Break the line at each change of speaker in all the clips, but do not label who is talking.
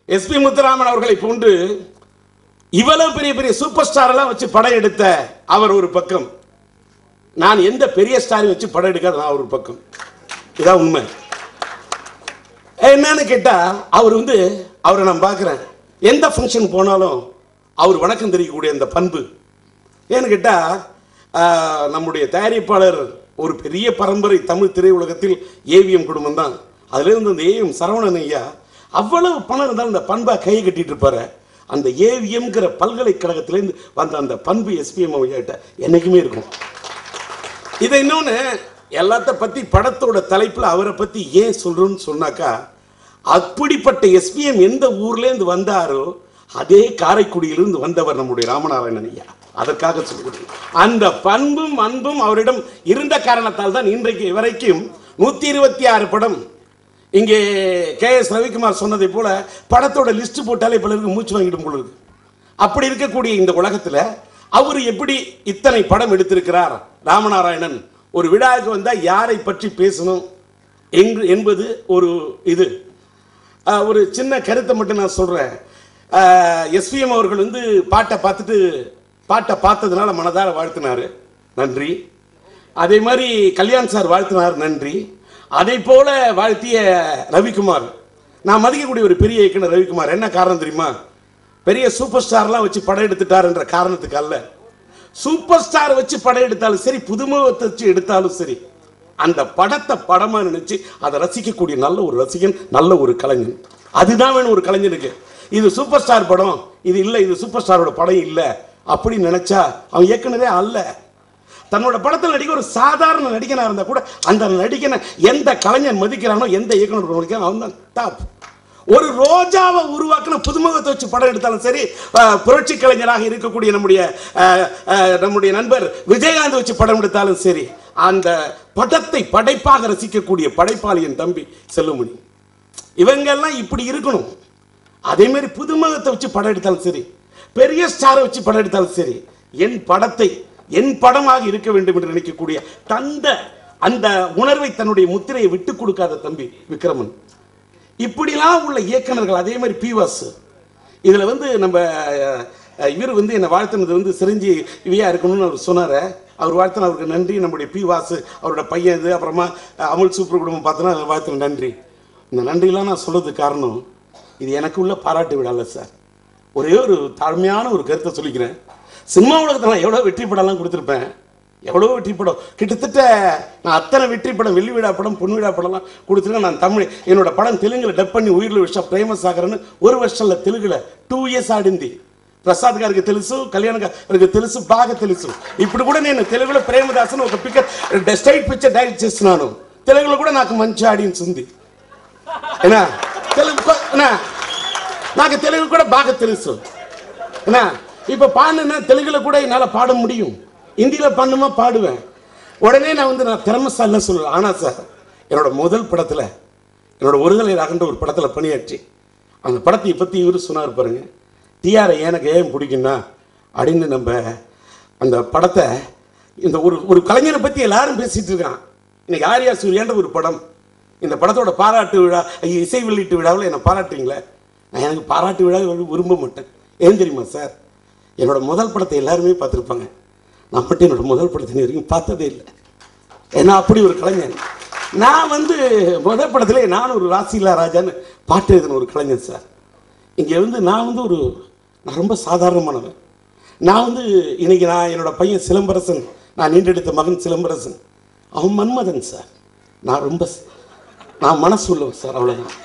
SP Muthuraman அவர்களை போன்று இவ்வளவு பெரிய பெரிய சூப்பர் ஸ்டார் எல்லாம் வச்சு படம் எடுத்த அவர் ஒரு பக்கம், நான் எந்த பெரிய ஸ்டாரையும் வச்சு படம் எடுக்காத நான் ஒரு பக்கம். இதான் உண்மை. என்னன்னு கேட்டா அவரை நான் பார்க்கிறேன், எந்த ஃபங்க்ஷன் போனாலும் அவர் வணக்கம் தெரிவிக்கக்கூடிய அந்த பண்பு. ஏன்னு கேட்டா நம்முடைய தயாரிப்பாளர் ஒரு பெரிய பரம்பரை தமிழ் திரையுலகத்தில் ஏவிஎம் குடும்பம் தான். அதுலேருந்து அந்த ஏவிஎம் சரவணன் ஐயா அவ்வளவு பணம் இருந்தாலும் அந்த பண்பை கையை கட்டிட்டு இருப்பாரு. அந்த ஏவிஎம்ங்கிற பல்கலைக்கழகத்திலேருந்து வந்த அந்த பண்பு எஸ்பிஎம் ஐயாட்ட என்னைக்குமே இருக்கும். இதை இன்னொன்று எல்லாத்த பற்றி படத்தோட தலைப்பில் அவரை பற்றி ஏன் சொல்கிறோன்னு சொன்னாக்கா, அப்படிப்பட்ட எஸ்பிஎம் எந்த ஊர்லேருந்து வந்தாரோ அதே காரைக்குடியிலிருந்து வந்தவர் நம்முடைய ராமநாராயணன் ஐயா. அதற்காக சொல்கிறேன். அந்த பண்பும் அன்பும் அவரிடம் இருந்த காரணத்தால் தான் இன்றைக்கு வரைக்கும் 126 படம். இங்கே KS ரவிக்குமார் சொன்னதை போல படத்தோட லிஸ்ட் போட்டாலே பலருக்கு மூச்சு வாங்கிடும் போல இருக்கு. அப்படி இருக்கக்கூடிய இந்த உலகத்தில் அவர் எப்படி இத்தனை படம் எடுத்திருக்கிறார் ராமநாராயணன். ஒரு விழாவுக்கு வந்தால் யாரை பற்றி பேசணும் என்பது ஒரு இது. ஒரு சின்ன கருத்தை மட்டும் நான் சொல்கிறேன். எஸ்பிஎம் அவர்கள் பாட்டை பார்த்ததுனால மனதார வாழ்த்தினார், நன்றி. அதே மாதிரி கல்யாண் சார் வாழ்த்தினார், நன்றி. அதை போல வாழ்த்திய ரவிக்குமார், நான் மதிக்கக்கூடிய ஒரு பெரிய இயக்குனர் ரவிக்குமார். என்ன காரணம் தெரியுமா? பெரிய சூப்பர் ஸ்டார்லாம் வச்சு படம் எடுத்துட்டார் என்ற காரணத்துக்கு அல்ல. சூப்பர் ஸ்டார் வச்சு படம் எடுத்தாலும் சரி, புதுமுகத்தை வச்சு எடுத்தாலும் சரி, அந்த படத்தை படமா நினைச்சு அதை ரசிக்கக்கூடிய நல்ல ஒரு ரசிகன், நல்ல ஒரு கலைஞன். அதுதான் வேணும் ஒரு கலைஞனுக்கு. இது சூப்பர் ஸ்டார் படம், இது இல்லை, இது சூப்பர் ஸ்டாரோட படம் இல்லை அப்படின்னு நினைச்சா அவன் இயக்குனரே அல்ல. தன்னோட படத்தில் நடிக்க ஒரு சாதாரண நடிகனாக இருந்தால் கூட அந்த நடிகனை எந்த கலைஞன் மதிக்கிறானோ, எந்த இயக்குனர் மதிக்கிறானோ அவன் தான் டாப். ஒரு ரோஜாவை உருவாக்கின புதுமுகத்தை வச்சு படம் எடுத்தாலும் சரி, புரட்சி கலைஞராக இருக்கக்கூடிய நம்முடைய நண்பர் விஜயகாந்த் வச்சு படம் எடுத்தாலும் சரி, அந்த படத்தை படைப்பாக ரசிக்கக்கூடிய படைப்பாளியின் தம்பி செல்லுமணி, இவங்கெல்லாம் இப்படி இருக்கணும். அதே மாதிரி புதுமுகத்தை வச்சு படம் எடுத்தாலும் சரி, பெரிய ஸ்டாரை வச்சு படம் எடுத்தாலும் சரி, என் படத்தை என் படமாக இருக்க வேண்டும் என்று நினைக்கக்கூடிய அந்த உணர்வை, தன்னுடைய முத்திரையை விட்டு கொடுக்காத தம்பி விக்ரமன். இப்படிலாம் உள்ள இயக்குனர்கள். அதே மாதிரி பிவாஸ். இதில் நம்ம இவர் என்னை வாழ்த்தினது சிரஞ்சீவியா இருக்கணும்னு அவர் சொன்னார். அவர் வாழ்த்தின அவருக்கு நன்றி. நம்முடைய பிவாஸ் அவரோட பையன் இது. அப்புறமா அமுல் சூப்பர் குடும்பம் பார்த்தோன்னா வாழ்த்தின நன்றி. இந்த நன்றியெல்லாம் நான் சொல்றதுக்கு காரணம், இது எனக்கு உள்ள பாராட்டு விழால சார். ஒரே ஒரு தாழ்மையான ஒரு கருத்தை சொல்லிக்கிறேன். சினிமா உலகத்தில் நான் எவ்வளோ வெற்றி படம்லாம் கொடுத்துருப்பேன், எவ்வளோ வெற்றி படம். கிட்டத்தட்ட நான் அத்தனை வெற்றி படம், வெள்ளி விழா படம், பொன் விழா படம்லாம் கொடுத்துருக்கேன். நான் தமிழ் என்னோட படம் தெலுங்குல டப் பண்ணி உயிரில் விஷயம் ஃபேமஸ் ஆகிறேன்னு ஒரு வருஷம்ல தெலுங்குல 2 years ஆடிந்தி. ప్రసాద్ గారికి తెలుసు, కళ్యాణ్ గారికి తెలుసు, బాగా తెలుసు. ఇప్పుడు కూడా నేను తెలుగులో ప్రేమదాసన్ ఒక స్ట్రైట్ పిక్చర్ డైరెక్ట్ చేస్తున్నాను. తెలుగులో కూడా నాకు మంచి ఆడియన్స్ ఉంది. నాకు తెలుగు కూడా బాగా తెలుసు. இப்போ பாடுனா தெலுங்குல கூட என்னால் பாட முடியும், ஹிந்தியில் பாடணுமா பாடுவேன். உடனே நான் திறமைசாலின்னு சொல்லுவேன். ஆனால் சார், என்னோட முதல் படத்தில், என்னோட ஒருதலை ராகன்ற ஒரு படத்தில் பணியாற்றி அந்த படத்தை பற்றி இவர் சொன்னார் பாருங்க, டிஆரை எனக்கு ஏன் பிடிக்குன்னா அப்படின்னு. நம்ம அந்த படத்தை இந்த ஒரு கலைஞரை பற்றி எல்லாரும் பேசிகிட்டு இருக்கான். இன்னைக்கு ஆர்யா சூர்யான்ற ஒரு படம், இந்த படத்தோட பாராட்டு விழா, இசை வெளியீட்டு விழாவில் என்னை பாராட்டுறீங்களே, நான் எனக்கு பாராட்டு விழா விரும்ப மாட்டேன். ஏன் தெரியுமா சார்? என்னோட முதல் படத்தை எல்லாருமே பார்த்துருப்பாங்க, நான் மட்டும் என்னோட முதல் படத்தை வரைக்கும் பார்த்ததே இல்லை. ஏன்னா அப்படி ஒரு கலைஞன். நான் முதல் படத்துல நான் ஒரு ராசிலா ராஜான்னு பாட்டு எழுதின ஒரு கலைஞன் சார். இங்கே நான் நான் ரொம்ப சாதாரணமானவன். நான் இன்னைக்கு என்னோட பையன் சிலம்பரசன், நான் நீண்டெடுத்த மகன் சிலம்பரசன், அவன் மன்மதன் சார். நான் மனசு உள்ளவன் சார், அவ்வளோதான்.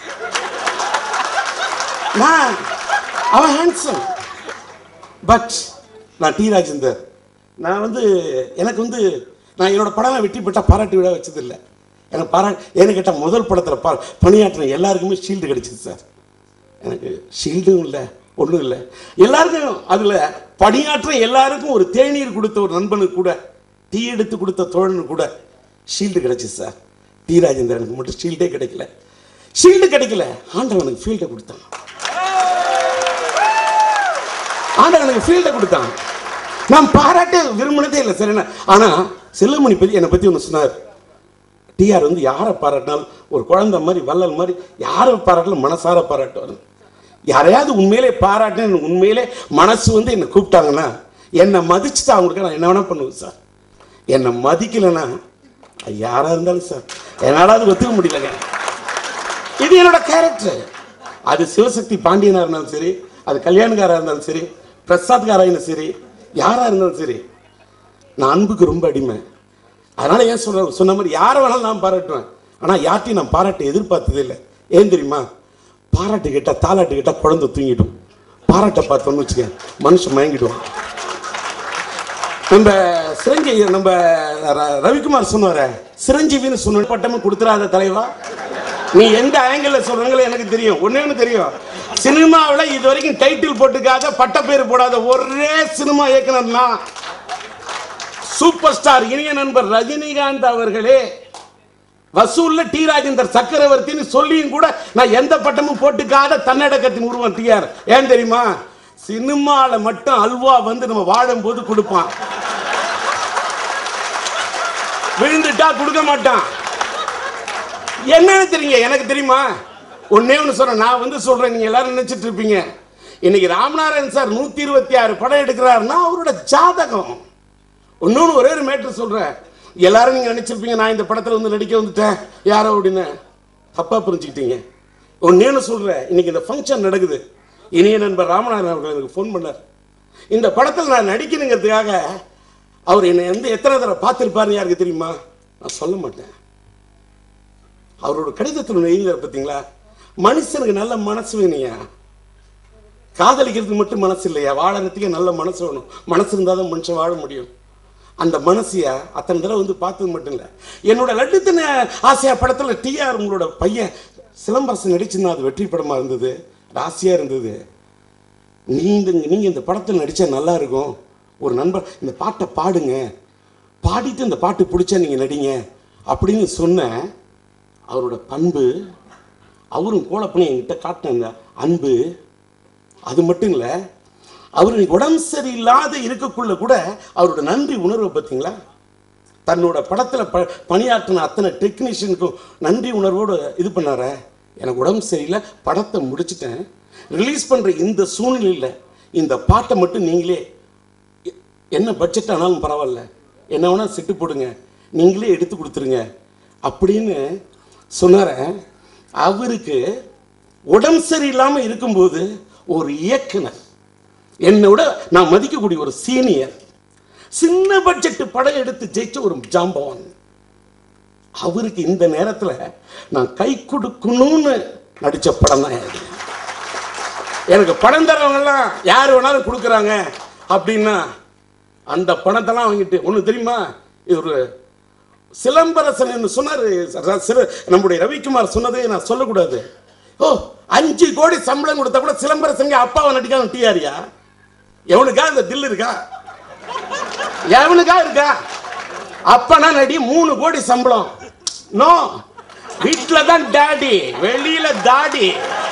அவன் ஹேண்ட்ஸம். பட் நான் டி ராஜேந்தர். நான் எனக்கு நான் என்னோட படம் வெற்றி பெற்றால் பாராட்டு விழா வச்சதில்லை. எனக்கு ஏன்னு கேட்டால் முதல் படத்தில் பணியாற்றின எல்லாருக்குமே ஷீல்டு கிடைச்சிது சார். எனக்கு ஷீல்டும் இல்லை, ஒன்றும் இல்லை. எல்லாருக்கும் அதில் பணியாற்ற எல்லாருக்கும் ஒரு தேநீர் கொடுத்த ஒரு நண்பனுக்கு கூட, டீ எடுத்து கொடுத்த தோழனுக்கு கூட ஷீல்டு கிடைச்சிது சார். டி ராஜேந்திரனுக்கு மட்டும் ஷீல்டே கிடைக்கல. ஷீல்டு கிடைக்கல, ஆண்டவனுக்கு ஃபீல்டை கொடுத்தான். ஆண்டவனுக்கு ஃபீல்டை கொடுத்தான். நான் பாராட்ட விரும்பினதே இல்லை சார். என்ன ஆனால் செல்லுமணி பற்றி என்னை பற்றி ஒன்று சொன்னார். டிஆர் யாரை பாராட்டினாலும் ஒரு குழந்தை மாதிரி, வள்ளல் மாதிரி, யாரை பாராட்டினாலும் மனசார பாராட்டுவார். யாரையாவது உண்மையிலே பாராட்டின உண்மையிலே மனசு வந்து என்னை கூப்பிட்டாங்கன்னா என்னை மதிச்சுட்டு அவங்களுக்கு நான் என்ன வேணா பண்ணுவேன் சார். என்னை மதிக்கலைன்னா யாராக இருந்தாலும் சார் என்னால் அது ஒத்துக்க முடியலங்க. இது என்னோட கேரக்டர். அது சிவசக்தி பாண்டியனாக இருந்தாலும் சரி, அது கல்யாணக்காராக இருந்தாலும் சரி, பிரசாத்காராக சரி, யாராக இருந்தாலும் சரி, நான் அன்புக்கு ரொம்ப அடிமை. அதனால ஏன் சொன்ன மாதிரி யாரை வேணாலும் நான் பாராட்டுவேன். ஆனால் யார்ட்டையும் நான் பாராட்ட எதிர்பார்த்ததே இல்லை. ஏன் தெரியுமா? பாராட்டு கேட்டால் தாலாட்டு கேட்டால் குழந்தை தூங்கிடும். பாராட்ட பார்த்தோன்னு வச்சுக்க மனுஷன் மயங்கிடுவான். நம்ம ரவிக்குமார் சொன்னார சிரஞ்சீவின்னு சொன்ன பட்டமும் கொடுத்துறாத தலைவா. நீ எந்த ஆங்கிள் சொல்றீங்களோ எனக்கு தெரியும். ஒண்ணு தெரியும், சினிமாவில் இது வரைக்கும் டைட்டில் போட்டுக்காத பட்ட பேர் போடாத ஒரே சினிமா இயக்குனர்னா சூப்பர் ஸ்டார் இனிய நண்பர் ரஜினிகாந்த் அவர்களே. வசூல்ல டி ராஜேந்தர் சக்கரவர்த்தின்னு சொல்லியும் கூட நான் எந்த பட்டமும் போட்டுக்காத தன்னடக்கத்தின் உருவம் டிஆர். ஏன் தெரியுமா? சினிமால மட்டும் அல்வா வந்து நம்ம வாழும் போது கொடுப்பான், விழுந்துட்டா கொடுக்க மாட்டான். என்னன்னு தெரியுங்க, எனக்கு தெரியுமா? ஒன்னே ஒன்று சொல்றேன், நான் வந்து சொல்றேன், நீங்க எல்லாரும் நினைச்சிட்டு இருப்பீங்க. இன்னைக்கு ராமநாராயணன் சார் 126 படம் எடுக்கிறாருன்னா அவரோட ஜாதகம். இன்னொன்று ஒரே ஒரு மேட்டர் சொல்றேன். எல்லாரும் நீங்க நினைச்சிருப்பீங்க நான் இந்த படத்துல வந்து நடிக்க வந்துட்டேன் யாரோ அப்படின்னு. தப்பா புரிஞ்சுக்கிட்டீங்க. ஒன்னேன்னு சொல்றேன், இன்னைக்கு இந்த ஃபங்க்ஷன் நடக்குது. இனிய நண்பர் ராமநாதன் அவர்கள் எனக்கு ஃபோன் பண்ணார். இந்த படத்தில் நான் நடிக்கணுங்கிறதுக்காக அவர் என்னை வந்து எத்தனை தடவை பார்த்துருப்பாருன்னு யாருக்கு தெரியுமா? நான் சொல்ல மாட்டேன். அவரோட கடிதத்தில் எழுதினார் பார்த்தீங்களா, மனுஷனுக்கு நல்ல மனசு வேணுயா, காதலிக்கிறதுக்கு மட்டும் மனசு இல்லையா, வாழறதுக்கே நல்ல மனசு வேணும். மனசு இருந்தால் தான் மனுஷன் வாழ முடியும். அந்த மனசியா அத்தனை தடவை வந்து பார்த்தது மட்டும் இல்லை. என்னோட லட்டுத்தின ஆசையா படத்தில் டிஆர் உங்களோட பையன் சிலம்பரசன் நடிச்சுன்னா அது வெற்றி படமாக இருந்தது, ராசியாக இருந்தது. நீங்கள் இந்த படத்தில் நடித்தா நல்லா இருக்கும், ஒரு நண்பர் இந்த பாட்டை பாடுங்க, பாடிட்டு இந்த பாட்டு பிடிச்சா நீங்கள் நடிங்க அப்படின்னு சொன்ன அவரோட பண்பு, அவரும் கோலப்பணி என்கிட்ட காட்டினாங்க அன்பு. அது மட்டும் இல்லை, அவர் உடம்பு சரியில்லாத இருக்கக்குள்ள கூட அவரோட நன்றி உணர்வை பார்த்தீங்களா? தன்னோட படத்தில் பணியாற்றின அத்தனை டெக்னீஷியனுக்கும் நன்றி உணர்வோடு இது பண்ணார. எனக்கு உடம்பு சரியில்லை, படத்தை முடிச்சுட்டேன், ரிலீஸ் பண்ணுற இந்த சூழ்நிலையில் இந்த பாட்டை மட்டும் நீங்களே என்ன பட்ஜெட் ஆனாலும் பரவாயில்ல, என்ன வேணால் செட்டு போடுங்க, நீங்களே எடுத்து கொடுத்துருங்க அப்படின்னு சொன்னார. அவருக்கு உடம்பு சரியில்லாமல் இருக்கும்போது ஒரு இயக்குனர், என்னோட நான் மதிக்கக்கூடிய ஒரு சீனியர், சின்ன பட்ஜெட் படம் எடுத்து ஜெயிச்ச ஒரு ஜாம்பவான், அவருக்கு இந்த நேரத்தில் நான் கை கொடுக்கணும்னு நடித்த படம் தான். எனக்கு படம் தரவங்கெல்லாம் யார் வேணாலும் கொடுக்குறாங்க அப்படின்னா அந்த பணத்தெல்லாம் வாங்கிட்டு ஒன்று தெரியுமா, இது ஒரு சிலம்பரசன் என்று சொன்னார் நம்முடைய ரவிக்குமார் சொன்னதே நான் சொல்லக்கூடாது. ஓ 5 கோடி சம்பளம் கொடுத்தா கூட சிலம்பரசன் அப்பாவை நடிக்காம டிஆரியா? எவனுக்கா இந்த தில் இருக்கா? எவனுக்கா இருக்கா? அப்பனா நடி 3 கோடி சம்பளம். நோ, வீட்டுல தான் டாடி, வெளியில தாடி.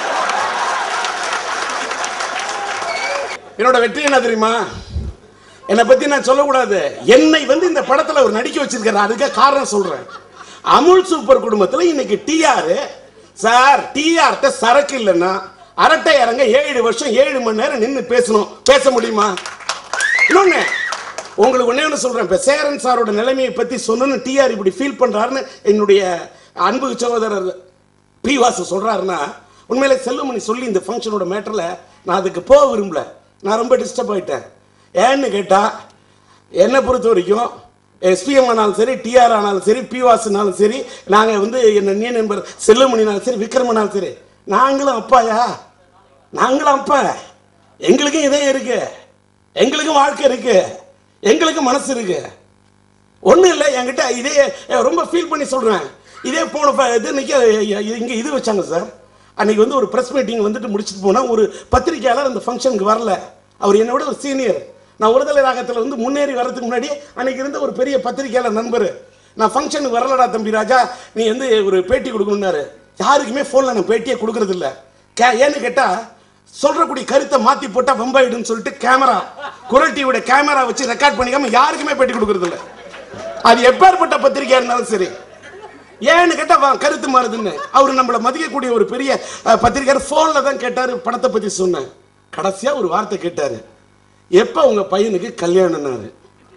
என்னோட வெற்றி என்ன தெரியுமா? என்னை பத்தி நான் சொல்லக்கூடாது, என்னை வந்து இந்த படத்துல ஒரு நடிக்க வச்சிருக்காரு. அதுக்கு காரணம் சொல்றேன். அமுல் சூப்பர் குடும்பத்தில் இன்னைக்கு டிஆர் சார், டிஆர் சரக்கு இல்லைன்னா அரட்டை இறங்க 7 வருஷம் 7 மணி நேரம் நின்று பேசணும், பேச முடியுமா? இன்னொன்னு உங்களுக்கு ஒன்னே ஒன்று சொல்றேன். இப்போ சேரன் சாரோட நிலைமையை பத்தி சொன்னு டிஆர் இப்படி ஃபீல் பண்றாருன்னு என்னுடைய அன்பு சகோதரர் பி வாசு சொல்றாருன்னா, உண்மையிலே செல்வமணி சொல்லி இந்த ஃபங்க்ஷனோட மேட்டர்ல நான் அதுக்கு போக விரும்பல. நான் ரொம்ப டிஸ்டர்ப் ஆயிட்டேன். ஏன்னு கேட்டா, என்னை பொறுத்த வரைக்கும் எஸ்பிஎம் ஆனாலும் சரி, டிஆர் ஆனாலும் சரி, பி வாசுனாலும் சரி, நாங்கள் வந்து என்ன நண்பர் செல்வமணினாலும் சரி, விக்ரமனாலும் சரி, நாங்களும் அப்பாயா, நாங்களும் அப்பா. எங்களுக்கும் இதே இருக்கு, எங்களுக்கும் வாழ்க்கை இருக்கு, எங்களுக்கும் மனசு இருக்கு. ஒன்றும் இல்லை என்கிட்ட இதே ரொம்ப ஃபீல் பண்ணி சொல்கிறேன். இதே போன இது இங்கே இது வச்சாங்க சார். அன்னைக்கு வந்து ஒரு ப்ரெஸ் மீட்டிங் வந்துட்டு முடிச்சுட்டு போனால் ஒரு பத்திரிகையாளர் அந்த ஃபங்க்ஷனுக்கு வரல. அவர் என்னோட ஒரு சீனியர். நான் ஒருதலை ராகத்தில் வந்து முன்னேறி வர்றதுக்கு முன்னாடி அன்னைக்கு இருந்த ஒரு பெரிய பத்திரிகையாளர் நண்பர், நான் ஃபங்க்ஷனுக்கு வரலடா தம்பி ராஜா, நீ வந்து ஒரு பேட்டி கொடுக்கணுன்னாரு. யாருக்குமே ஃபோனில் நான் பேட்டியே கொடுக்கறது இல்லை. ஏன்னு கேட்டால் சொல்றக்கூடிய கருத்தை மாற்றி போட்டால் வம்பாயிடுன்னு சொல்லிட்டு கேமரா, குரல் டிவியோட கேமரா வச்சு ரெக்கார்ட் பண்ணிக்காம யாருக்குமே பேட்டி கொடுக்கறது இல்லை. அது எப்பேற்பட்ட பத்திரிகையாக இருந்தாலும் சரி. ஏன்னு கேட்டா கருத்து மாறுதுன்னு. அவர் நம்மளை மதிக்கக்கூடிய ஒரு பெரிய பத்திரிகையாளர் போன்ல தான் கேட்டாரு, படத்தை பத்தி சொன்னேன். கடைசியா ஒரு வார்த்தை கேட்டாரு, எப்ப உங்க பையனுக்கு கல்யாணம்னாரு.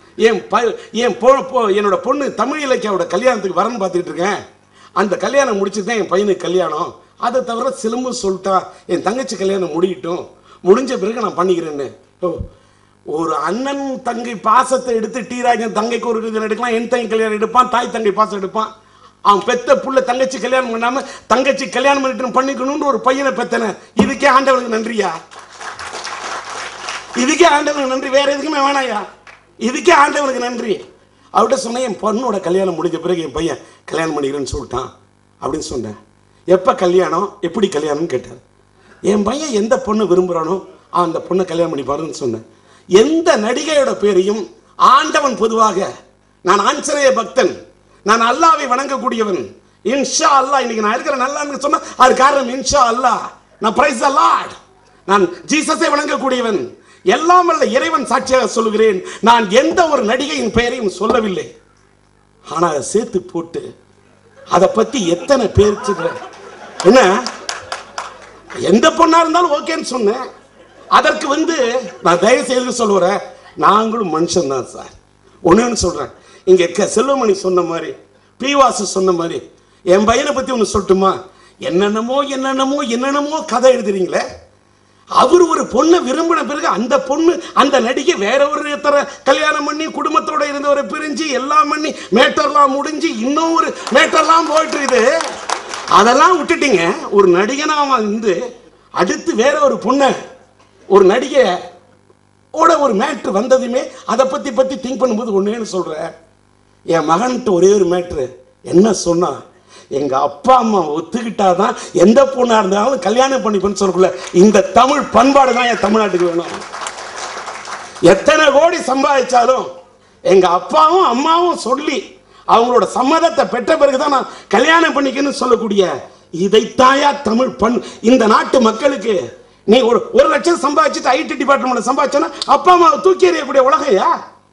என்னோட பொண்ணு தமிழ் இலக்கியாவோட கல்யாணத்துக்கு வரன்னு பார்த்துக்கிட்டு இருக்கேன், அந்த கல்யாணம் முடிச்சுட்டு தான் என் பையனுக்கு கல்யாணம், அதை தவிர சிலம்பு சொல்லிட்டா என் தங்கச்சி கல்யாணம் முடியட்டும், முடிஞ்ச பிறகு நான் பண்ணிக்கிறேன்னு. ஒரு அண்ணன் தங்கை பாசத்தை எடுத்து டீராஜன் தங்கைக்கு ஒரு இது எடுக்கலாம், என் தங்கை கல்யாணம் எடுப்பான், தாய் தங்கை பாசம் எடுப்பான். அவன் பெத்த புள்ள தங்கச்சி கல்யாணம் பண்ணாம தங்கச்சி கல்யாணம் பண்ணிட்டு பண்ணிக்கணும்னு ஒரு பையனை பெத்தன. இதுக்கே ஆண்டவனுக்கு நன்றியா? இதுக்கே ஆண்டவனுக்கு நன்றி, வேற எதுக்குமே வேணாயா? இதுக்கே ஆண்டவனுக்கு நன்றி. அவர்கிட்ட சொன்னேன், என் பொண்ணோட கல்யாணம் முடிஞ்ச பிறகு என் பையன் கல்யாணம் பண்ணிக்கிறேன்னு சொல்லிட்டான் அப்படின்னு சொன்னேன். எப்போ கல்யாணம், எப்படி கல்யாணம்னு கேட்டார். என் பையன் எந்த பொண்ணு விரும்புகிறானோ அந்த பொண்ணை கல்யாணம் பண்ணிப்பாருன்னு சொன்னேன். எந்த நடிகையோட பேரையும் ஆண்டவன் பொதுவாக, நான் ஆஞ்சநேய பக்தன், நான் அல்லாவை வணங்கக்கூடியவன், இன்ஷா அல்லாஹ் இன்னைக்கு நான் இருக்கிற நல்லான்னு சொன்னா அது காரணம் இன்ஷா அல்லாஹ், நான் பிரைஸ் தி லார்ட், நான் ஜீசஸை வணங்கக்கூடியவன், எல்லாம் அல்ல இறைவன் சாட்சியாக சொல்லுகிறேன், நான் எந்த ஒரு நடிகையின் பெயரையும் சொல்லவில்லை. ஆனா அதை சேர்த்து போட்டு அதை பத்தி எத்தனை பேர் என்ன, எந்த பொண்ணா இருந்தாலும் ஓகேன்னு சொன்னேன். அதற்கு நான் தயவு செய்து சொல்லுறேன், நாங்களும் மனுஷன் தான் சார். ஒன்னு சொல்றேன், இங்க செல்வமணி சொன்ன மாதிரி, பீவாசு சொன்ன மாதிரி, என் பையனை பத்தி ஒன்று சொல்லட்டுமா? என்னென்னமோ கதை எழுதுறீங்களே. அவர் ஒரு பொண்ணை விரும்பின பிறகு அந்த பொண்ணு அந்த நடிகை வேற ஒரு கல்யாணம் பண்ணி குடும்பத்தோட இருந்தவரை பிரிஞ்சு எல்லாம் பண்ணி மேட்டர்லாம் முடிஞ்சு இன்னும் ஒரு மேட்டர்லாம் போயிட்டு இருக்குது. அதெல்லாம் விட்டுட்டீங்க. ஒரு நடிகனா அடுத்து வேற ஒரு பொண்ணை, ஒரு நடிகை ஒரு மேட்ரு வந்ததுமே அதை பத்தி திங்க் பண்ணும்போது ஒன்னேன்னு சொல்றேன். என் மகன்கிட்ட ஒரே ஒரு மேட்ரு என்ன சொன்னா, எங்க அப்பா அம்மா ஒத்துக்கிட்டாதான் எந்த பொண்ணா இருந்தாலும் கல்யாணம் பண்ணிப்பேன்னு சொல்லக்குள்ள இந்த தமிழ் பண்பாடு தான் என் தமிழ்நாட்டுக்கு வேணும். எத்தனை கோடி சம்பாதிச்சாலும் எங்க அப்பாவும் அம்மாவும் சொல்லி அவங்களோட சம்மதத்தை பெற்ற பிறகுதான் நான் கல்யாணம் பண்ணிக்கணும்னு சொல்லக்கூடிய இதைத்தாயா தமிழ் இந்த நாட்டு மக்களுக்கு. நீ ஒரு லட்சம் சம்பாதிச்சுட்டு ஐடி டிபார்ட்மெண்ட் சம்பாதிச்சா அப்பா அம்மாவை தூக்கி எறியக்கூடிய உலகையா?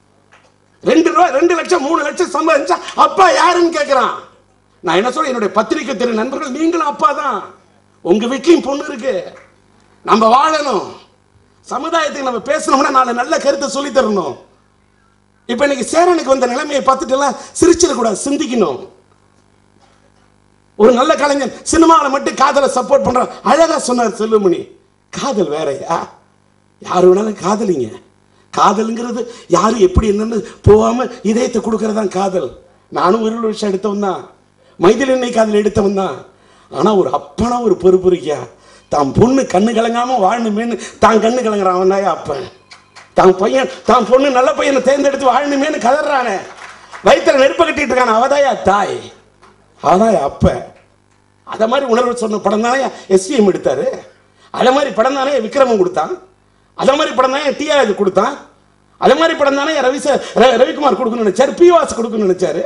2 லட்சம் 3 லட்சம் சம்பாதிச்சா அப்பா யாருன்னு கேட்கிறான். நான் என்ன சொல்றேன், என்னுடைய பத்திரிகை தெரியும் நண்பர்கள், நீங்களும் அப்பா தான். உங்க வீட்லயும் பொண்ணு இருக்கு. நம்ம வாழணும், சமுதாயத்துக்கு நம்ம பேசணும்னா நாலு நல்ல கருத்தை சொல்லி தரணும். இப்ப இன்னைக்கு சேரனுக்கு வந்த நிலைமையை பார்த்துட்டு எல்லாம் சிரிச்சிடக்கூடாது, சிந்திக்கணும். ஒரு நல்ல கலைஞன் சினிமாவில் மட்டும் காதலை சப்போர்ட் பண்ற அழகா சொன்னார் செல்வமணி. காதல் வேறையா? யாரு வேணாலும் காதலிங்க. காதலுங்கிறது யாரு எப்படி என்னன்னு போகாம இதயத்தை கொடுக்கறதான் காதல். நானும் 1 வருஷம் எடுத்தவன் தான், மைதில் எண்ணெய் காதல் எடுத்தவன் தான். ஆனா ஒரு அப்பனா ஒரு பொறுப்பு இருக்கியா? தான் பொண்ணு கண்ணு கலங்காம வாழணுமேனு தான் கண்ணு கலங்குறான் அவன் தான் அப்பன். தான் பொண்ணு நல்ல பையனை தேர்ந்தெடுத்து வாழணுமேனு கதறானே, வயிற்றுல நெருப்ப கட்டிட்டு இருக்கான அவதாயா தாய், அவதாயா அப்ப. அத மாதிரி உணர்வு சொன்ன படம் தானே எஸ்விஎம் எடுத்தாரு. அத மாதிரி படம் தானே விக்ரமன் கொடுத்தான். அத மாதிரி படம் தானே டிஆர் கொடுத்தான். அத மாதிரி படம் தானே ரவிக்குமார் கொடுக்கணும்னு நினைச்சாரு, பிவாஸ் கொடுக்கணும்னு நினைச்சாரு.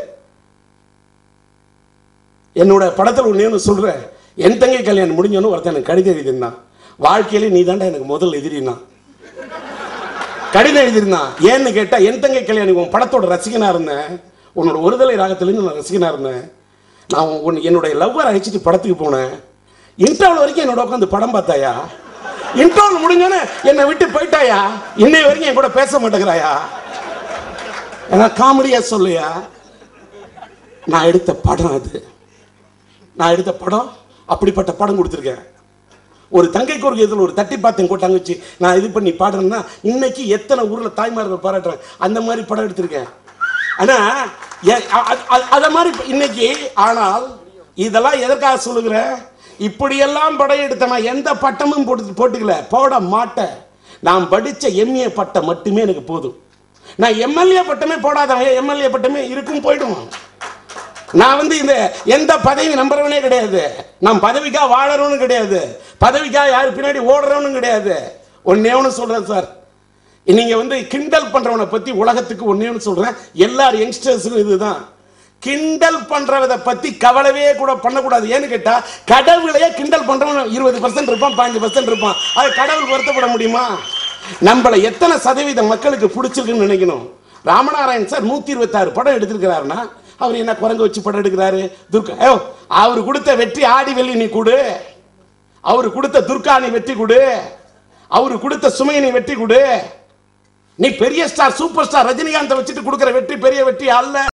என்னோட படத்தில் ஒன்று சொல்றேன், என் தங்கை கல்யாணம் முடிஞ்சோன்னு ஒருத்தன் எனக்கு கடிதம் எழுதிருந்தான். வாழ்க்கையிலே நீ தாண்டா எனக்கு முதல் எதிரினா கடிதம் எழுதிருந்தான். ஏன்னு கேட்டா, என் தங்கை கல்யாணம் உன் படத்தோட ரசிகனா இருந்தேன், உன்னோட ஒருதலை ராகத்திலிருந்து நான் ரசிகனா இருந்தேன். நான் என்னுடைய லவ்வர் அழைச்சிட்டு படத்துக்கு போனேன். இன்டர்வல் வரைக்கும் என்னோட உட்காந்து படம் பார்த்தாயா? இன்டர்வல் முடிஞ்சோன்னு என்னை விட்டு போயிட்டாயா? இன்னை வரைக்கும் என் கூட பேச மாட்டேங்கிறாயா? ஏன்னா காமெடியா சொல்லையா? நான் எடுத்த படம் அது. நான் எடுத்த படம் அப்படிப்பட்ட படம் கொடுத்துருக்கேன். ஒரு தங்கைக்கு ஒரு இதில் ஒரு தட்டி பார்த்தேன் கோட்டாங்க வச்சு நான் இது பண்ணி பாடுறேன்னா இன்னைக்கு எத்தனை ஊரில் தாய்மார்கள் பாராட்டுறேன். அந்த மாதிரி படம் எடுத்திருக்கேன். ஆனால் அதை மாதிரி இன்னைக்கு. ஆனால் இதெல்லாம் எதற்காக சொல்லுகிறேன், இப்படியெல்லாம் படம் எடுத்த நான் எந்த பட்டமும் போட்டுக்கல, போட மாட்டேன். நான் படித்த எம்ஏ பட்டம் மட்டுமே எனக்கு போதும். நான் எம்எல்ஏ பட்டமே போடாதவன், எம்எல்ஏ பட்டமே இருக்கும் போயிடுவோம். நான் இந்த எந்த பதவி நம்புறவனே கிடையாது. நான் பதவிக்கா வாழறவனு கிடையாது, பதவிக்கா யாரு பின்னாடி ஓடுறவனு கிடையாது. ஒன்னே ஒன்று சொல்றேன் சார், நீங்க கிண்டல் பண்றவனை பத்தி உலகத்துக்கு ஒன்னே ஒன்று சொல்றேன், எல்லாரும் யங்ஸ்டர்ஸுக்கும் இதுதான். கிண்டல் பண்றவதை பத்தி கவலைவே கூட பண்ணக்கூடாது. ஏன்னு கேட்டா, கடவுளையே கிண்டல் பண்றவன் 20% இருப்பான், 5% இருப்பான். அது கடவுள் வருத்தப்பட முடியுமா? நம்மள எத்தனை சதவீதம் மக்களுக்கு பிடிச்சிருக்குன்னு நினைக்கணும். ராமநாராயண் சார் 126 படம் எடுத்திருக்கிறாருன்னா அவர் என்ன குரங்கு வச்சு படம் எடுக்கிறாரு? துர்கா அவர் கொடுத்த வெற்றி ஆடி வெள்ளி நீ கொடு, அவர் கொடுத்த துர்கா நீ வெற்றி கொடு, அவரு கொடுத்த சுமையை நீ வெற்றி கொடு. நீ பெரிய ஸ்டார் சூப்பர் ஸ்டார் ரஜினிகாந்தை வச்சுட்டு கொடுக்கிற வெற்றி பெரிய வெற்றி அல்ல.